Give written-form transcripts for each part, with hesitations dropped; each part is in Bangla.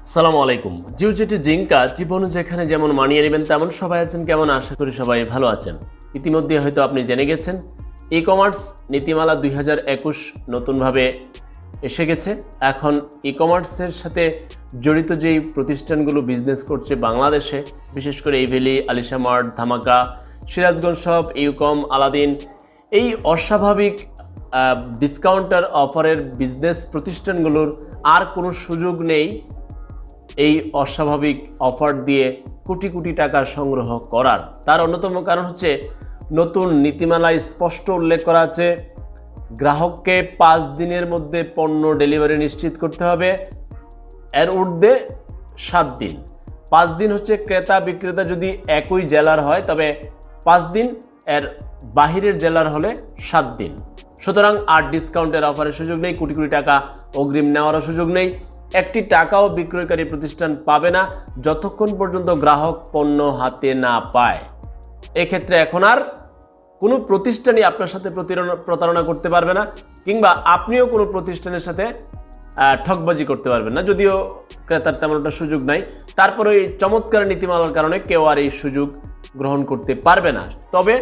আসসালামু আলাইকুম। জিওজেটি জিঙ্কা জীবনে যেখানে যেমন মানিয়ে নেবেন তেমন সবাই আছেন কেমন, আশা করি সবাই ভালো আছেন। ইতিমধ্যে হয়তো আপনি জেনে গেছেন ই কমার্স নীতিমালা 2021 নতুনভাবে এসে গেছে। এখন ই কমার্সের সাথে জড়িত যেই প্রতিষ্ঠানগুলো বিজনেস করছে বাংলাদেশে, বিশেষ করে ইভেলি, আলিশা মার্ট, ধামাকা, সিরাজগঞ্জ শপ, ইউকম, আলাদিন, এই অস্বাভাবিক ডিসকাউন্টার অফারের বিজনেস প্রতিষ্ঠানগুলোর আর কোনো সুযোগ নেই এই অস্বাভাবিক অফার দিয়ে কোটি কোটি টাকা সংগ্রহ করার। তার অন্যতম কারণ হচ্ছে নতুন নীতিমালায় স্পষ্ট উল্লেখ করা আছে গ্রাহককে 5 দিনের মধ্যে পণ্য ডেলিভারি নিশ্চিত করতে হবে, এর ঊর্ধ্বে 7 দিন। 5 দিন হচ্ছে ক্রেতা বিক্রেতা যদি একই জেলার হয় তবে 5 দিন, এর বাহিরের জেলার হলে 7 দিন। সুতরাং আর ডিসকাউন্টের অফারের সুযোগ নেই, কোটি কোটি টাকা অগ্রিম নেওয়ারও সুযোগ নেই, একটি টাকাও বিক্রয়কারী প্রতিষ্ঠান পাবে না যতক্ষণ পর্যন্ত গ্রাহক পণ্য হাতে না পায়। এক্ষেত্রে এখন আর কোনো প্রতিষ্ঠানই আপনার সাথে প্রতারণা করতে পারবে না, কিংবা আপনিও কোনো প্রতিষ্ঠানের সাথে ঠকবাজি করতে পারবেন না। যদিও ক্রেতার তেমন একটা সুযোগ নাই, তারপরে এই চমৎকার নীতিমালার কারণে কেউ আর এই সুযোগ গ্রহণ করতে পারবে না। তবে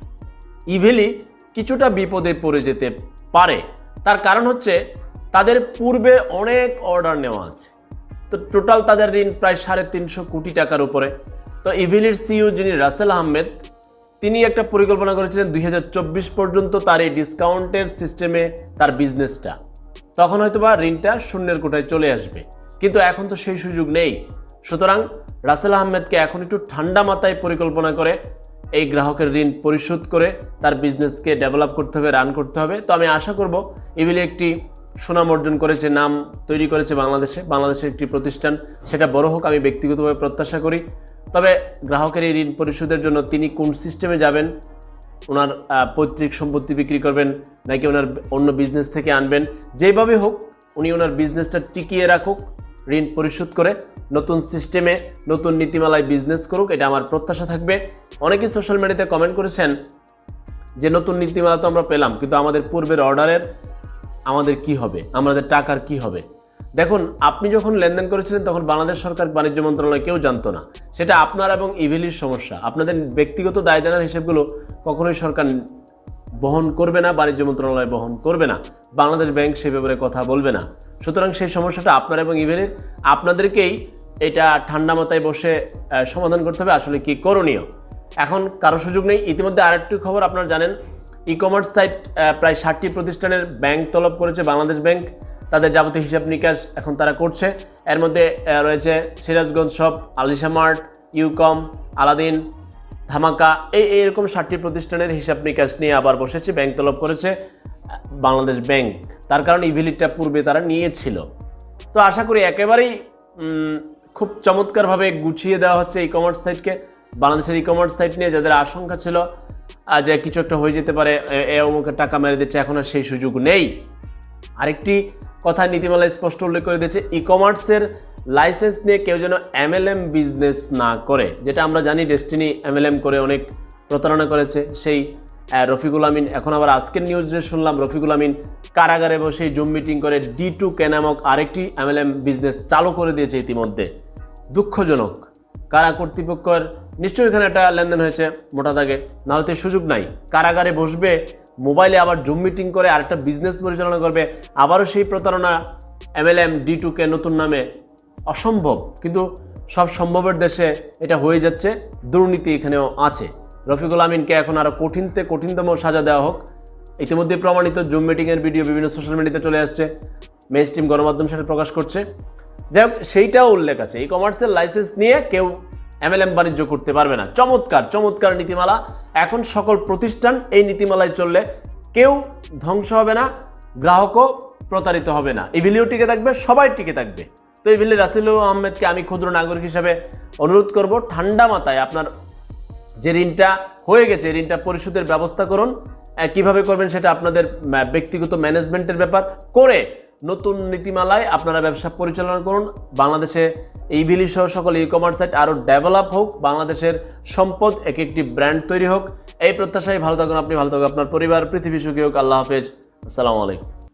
ইভেলি কিছুটা বিপদে পড়ে যেতে পারে। তার কারণ হচ্ছে তাদের পূর্বে অনেক অর্ডার নেওয়া আছে, তো টোটাল তাদের ঋণ প্রায় 350 কোটি টাকার উপরে। তো ইভেলির সিইও যিনি রাসেল আহমেদ, তিনি একটা পরিকল্পনা করেছিলেন 2024 পর্যন্ত তার এই ডিসকাউন্টের সিস্টেমে তার বিজনেসটা, তখন হয়তোবা ঋণটা শূন্যের কোঠায় চলে আসবে, কিন্তু এখন তো সেই সুযোগ নেই। সুতরাং রাসেল আহমেদকে এখন একটু ঠান্ডা মাথায় পরিকল্পনা করে এই গ্রাহকের ঋণ পরিশোধ করে তার বিজনেসকে ডেভেলপ করতে হবে, রান করতে হবে। তো আমি আশা করব ইভেলি একটি সুনাম অর্জন করেছে, নাম তৈরি করেছে বাংলাদেশের একটি প্রতিষ্ঠান, সেটা বড় হোক আমি ব্যক্তিগতভাবে প্রত্যাশা করি। তবে গ্রাহকের এই ঋণ পরিশোধের জন্য তিনি কোন সিস্টেমে যাবেন, ওনার পৈতৃক সম্পত্তি বিক্রি করবেন নাকি ওনার অন্য বিজনেস থেকে আনবেন, যেভাবে হোক উনি ওনার বিজনেসটা টিকিয়ে রাখুক, ঋণ পরিশোধ করে নতুন সিস্টেমে নতুন নীতিমালায় বিজনেস করুক, এটা আমার প্রত্যাশা থাকবে। অনেকেই সোশ্যাল মিডিয়াতে কমেন্ট করেছেন যে নতুন নীতিমালা তো আমরা পেলাম, কিন্তু আমাদের পূর্বের অর্ডারের আমাদের কি হবে, আমাদের টাকার কি হবে। দেখুন, আপনি যখন লেনদেন করেছিলেন তখন বাংলাদেশ সরকার বাণিজ্য মন্ত্রণালয় কেউ জানতো না, সেটা আপনার এবং ইভেলির সমস্যা। আপনাদের ব্যক্তিগত দায় দেনার হিসেবগুলো কখনোই সরকার বহন করবে না, বাণিজ্য মন্ত্রণালয় বহন করবে না, বাংলাদেশ ব্যাংক সে ব্যাপারে কথা বলবে না। সুতরাং সেই সমস্যাটা আপনার এবং ইভেলির, আপনাদেরকেই এটা ঠান্ডা মাথায় বসে সমাধান করতে হবে আসলে কি করণীয়। এখন কারো সুযোগ নেই। ইতিমধ্যে আরেকটি খবর আপনারা জানেন, ই কমার্স সাইট প্রায় 60টি প্রতিষ্ঠানের ব্যাংক তলব করেছে বাংলাদেশ ব্যাংক, তাদের যাবতীয় হিসাব নিকাশ এখন তারা করছে। এর মধ্যে রয়েছে সিরাজগঞ্জ শপ, আলিশা মার্ট, ইউকম, আলাদিন, ধামাকা, এইরকম 60টি প্রতিষ্ঠানের হিসাব নিকাশ নিয়ে আবার বসেছে, ব্যাংক তলব করেছে বাংলাদেশ ব্যাংক। তার কারণ ইভেলিটা পূর্বে তারা নিয়েছিল। তো আশা করি একেবারেই খুব চমৎকারভাবে গুছিয়ে দেওয়া হচ্ছে ই কমার্স সাইটকে। বাংলাদেশের ই কমার্স সাইট নিয়ে যাদের আশঙ্কা ছিল যে কিছু একটা হয়ে যেতে পারে, অমুকে টাকা মেরে দিচ্ছে, এখন আর সেই সুযোগ নেই। আরেকটি কথা নীতিমালায় স্পষ্ট উল্লেখ করে দিয়েছে, ই কমার্সের লাইসেন্স নিয়ে কেউ যেন MLM বিজনেস না করে, যেটা আমরা জানি ডেস্টিনি MLM করে অনেক প্রতারণা করেছে সেই রফিকুল আমিন। এখন আবার আজকের নিউজে শুনলাম রফিকুল আমিন কারাগারে বসে জুম মিটিং করে D2K নামক আরেকটি MLM বিজনেস চালু করে দিয়েছে ইতিমধ্যে। দুঃখজনক। কারা কর্তৃপক্ষের নিশ্চয়ই এখানে একটা লেনদেন হয়েছে মোটা দাগে, না হলে সুযোগ নাই। কারাগারে বসবে, মোবাইলে আবার জুম মিটিং করে আরেকটা বিজনেস পরিচালনা করবে, আবারও সেই প্রতারণা MLM D2K নতুন নামে, অসম্ভব। কিন্তু সব সম্ভবের দেশে এটা হয়ে যাচ্ছে, দুর্নীতি এখানেও আছে। রফিকুল আমিনকে এখন আরও কঠিনতম সাজা দেওয়া হোক। ইতিমধ্যে প্রমাণিত জুম মিটিংয়ের ভিডিও বিভিন্ন সোশ্যাল মিডিয়াতে চলে আসছে, মেইন স্ট্রিম গণমাধ্যম সেটা প্রকাশ করছে। যাই হোক, সেইটাও উল্লেখ আছে ই কমার্সের লাইসেন্স নিয়ে কেউ MLM বাণিজ্য করতে পারবে না। চমৎকার নীতিমালা। এখন সকল প্রতিষ্ঠান এই নীতিমালায় চললে কেউ ধ্বংস হবে না, গ্রাহকও প্রতারিত হবে না, ইভেলিও টিকে থাকবে, সবাই টিকে থাকবে। তো ইভেলি রাসেল আহমেদকে আমি ক্ষুদ্র নাগরিক হিসাবে অনুরোধ করব, ঠান্ডা মাথায় আপনার যে ঋণটা হয়ে গেছে ঋণটা পরিশোধের ব্যবস্থা করুন। কিভাবে করবেন সেটা আপনাদের ব্যক্তিগত ম্যানেজমেন্টের ব্যাপার, করে নতুন নীতিমালায় আপনারা ব্যবসা পরিচালনা করুন। বাংলাদেশে ইভেলি সহ সকল ই কমার্স সাইট আরও ডেভেলপ হোক, বাংলাদেশের সম্পদ একটি ব্র্যান্ড তৈরি হোক, এই প্রত্যাশায় ভালো থাকুন আপনি, ভালো থাকুন আপনার পরিবার, পৃথিবী সুখী হোক। আল্লাহ হাফেজ, আসসালামু আলাইকুম।